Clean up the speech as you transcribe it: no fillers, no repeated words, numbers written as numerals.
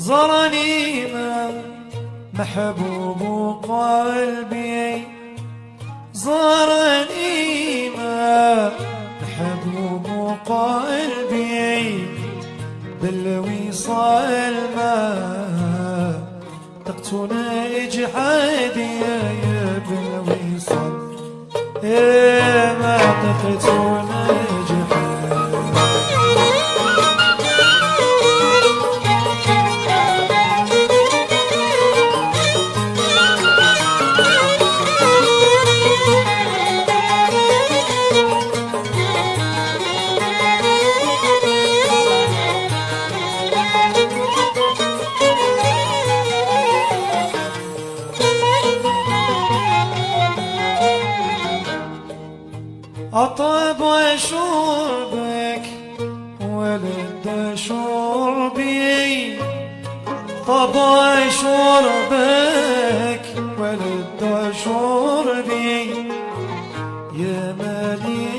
زرني محبوب قلبي، زرني محبوب قلبي، بالوصال ما تقتنا اجحادي يا بالوصال ما تقتنا اجحادي. أطيب شربك ولد شربي، طب شربك ولد شربي، يا مالي